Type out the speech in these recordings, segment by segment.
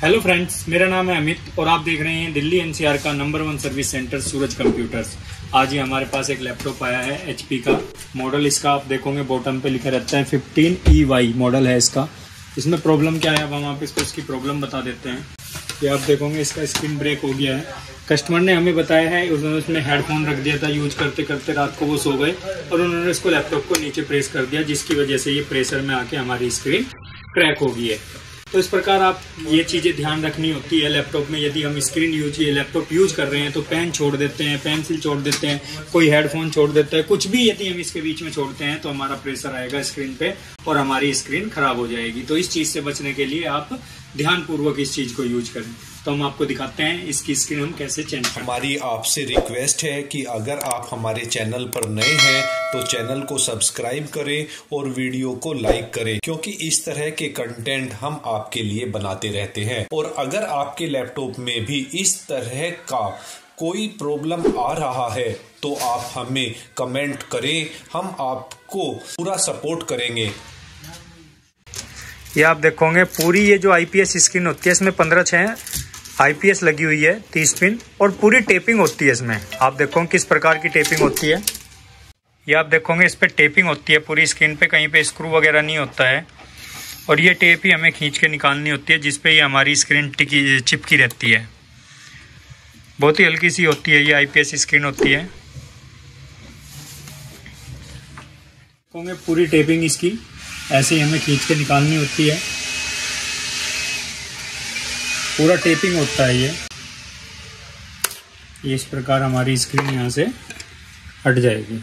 Hello friends, मेरा नाम है अमित और आप देख रहे हैं दिल्ली एनसीआर का number 1 service centre Suraj computers. आज ही हमारे पास एक लैपटॉप आया है एचपी का। मॉडल इसका आप देखोगे बॉटम पे लिखा रहता है 15EY मॉडल है इसका। इसमें प्रॉब्लम क्या है अब हम आप इसको इसकी प्रॉब्लम बता देते हैं। ये आप देखोगे इसका स्क्रीन ब्रेक हो गया है। कस्टमर ने हमें बताया है उन्होंने उसमें हेडफोन रख दिया था, यूज करते करते रात को वो सो गए और उन्होंने इसको लैपटॉप को नीचे प्रेस कर दिया, जिसकी वजह से ये प्रेशर में आके हमारी स्क्रीन क्रैक हो गई है। तो इस प्रकार आप ये चीज़ें ध्यान रखनी होती है लैपटॉप में। यदि हम स्क्रीन लैपटॉप यूज कर रहे हैं तो पेन छोड़ देते हैं, पेंसिल छोड़ देते हैं, कोई हेडफोन छोड़ देता है, कुछ भी यदि हम इसके बीच में छोड़ते हैं तो हमारा प्रेशर आएगा स्क्रीन पे और हमारी स्क्रीन खराब हो जाएगी। तो इस चीज़ से बचने के लिए आप ध्यानपूर्वक इस चीज़ को यूज करें। तो हम आपको दिखाते हैं इसकी स्क्रीन हम कैसे चेंज करें। हमारी आपसे रिक्वेस्ट है कि अगर आप हमारे चैनल पर नए हैं तो चैनल को सब्सक्राइब करें और वीडियो को लाइक करें, क्योंकि इस तरह के कंटेंट हम आपके लिए बनाते रहते हैं। और अगर आपके लैपटॉप में भी इस तरह का कोई प्रॉब्लम आ रहा है तो आप हमें कमेंट करें, हम आपको पूरा सपोर्ट करेंगे। ये आप देखोगे पूरी ये जो आईपीएस स्क्रीन होती है इसमें 15/6 आईपीएस लगी हुई है 30 पिन और पूरी टेपिंग होती है इसमें। आप देखोगे किस प्रकार की टेपिंग होती है। ये आप देखोगे इस पे टेपिंग होती है पूरी स्क्रीन पे, कहीं पे स्क्रू वगैरह नहीं होता है। और ये टेप ही हमें खींच के निकालनी होती है जिसपे ये हमारी स्क्रीन चिपकी रहती है। बहुत ही हल्की सी होती है, ये आईपीएस स्क्रीन होती है। पूरी टेपिंग इसकी ऐसे ही हमें खींच के निकालनी होती है। पूरा टेपिंग होता है ये इस प्रकार हमारी स्क्रीन यहाँ से हट जाएगी।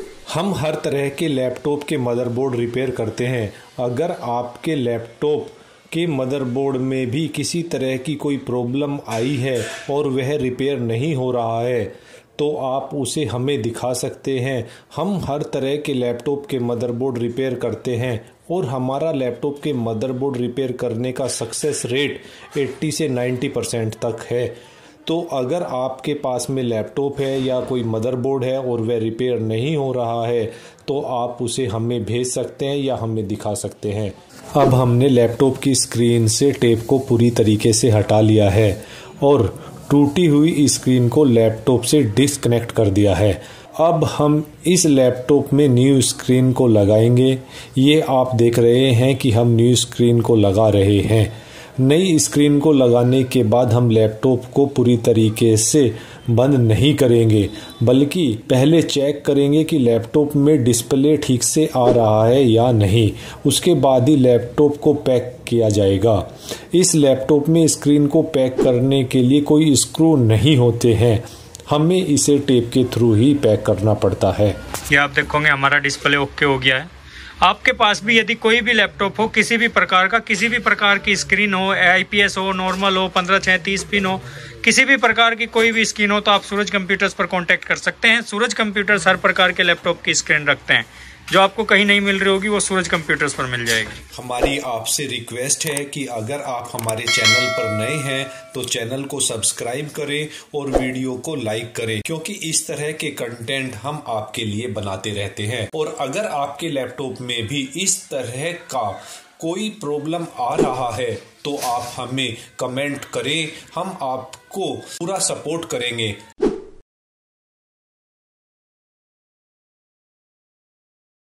हम हर तरह के लैपटॉप के मदरबोर्ड रिपेयर करते हैं। अगर आपके लैपटॉप के मदरबोर्ड में भी किसी तरह की कोई प्रॉब्लम आई है और वह रिपेयर नहीं हो रहा है तो आप उसे हमें दिखा सकते हैं। हम हर तरह के लैपटॉप के मदरबोर्ड रिपेयर करते हैं और हमारा लैपटॉप के मदरबोर्ड रिपेयर करने का सक्सेस रेट 80 से 90% तक है। तो अगर आपके पास में लैपटॉप है या कोई मदरबोर्ड है और वह रिपेयर नहीं हो रहा है तो आप उसे हमें भेज सकते हैं या हमें दिखा सकते हैं। अब हमने लैपटॉप की स्क्रीन से टेप को पूरी तरीके से हटा लिया है और टूटी हुई स्क्रीन को लैपटॉप से डिस्कनेक्ट कर दिया है। अब हम इस लैपटॉप में न्यू स्क्रीन को लगाएंगे। ये आप देख रहे हैं कि हम न्यू स्क्रीन को लगा रहे हैं। नई स्क्रीन को लगाने के बाद हम लैपटॉप को पूरी तरीके से बंद नहीं करेंगे, बल्कि पहले चेक करेंगे कि लैपटॉप में डिस्प्ले ठीक से आ रहा है या नहीं। उसके बाद ही लैपटॉप को पैक किया जाएगा। इस लैपटॉप में स्क्रीन को पैक करने के लिए कोई स्क्रू नहीं होते हैं, हमें इसे टेप के थ्रू ही पैक करना पड़ता है। ये आप देखोगे हमारा डिस्प्ले ओके हो गया है। आपके पास भी यदि कोई भी लैपटॉप हो, किसी भी प्रकार की स्क्रीन हो, आईपीएस हो, नॉर्मल हो, 15/6 30 पिन हो, किसी भी प्रकार की कोई भी स्क्रीन हो तो आप सूरज कंप्यूटर्स पर कांटेक्ट कर सकते हैं। सूरज कंप्यूटर्स हर प्रकार के लैपटॉप की स्क्रीन रखते हैं। जो आपको कहीं नहीं मिल रही होगी वो सूरज कंप्यूटर्स पर मिल जाएगी। हमारी आपसे रिक्वेस्ट है कि अगर आप हमारे चैनल पर नए हैं तो चैनल को सब्सक्राइब करें और वीडियो को लाइक करें, क्योंकि इस तरह के कंटेंट हम आपके लिए बनाते रहते हैं। और अगर आपके लैपटॉप में भी इस तरह का कोई प्रॉब्लम आ रहा है तो आप हमें कमेंट करें, हम आपको पूरा सपोर्ट करेंगे।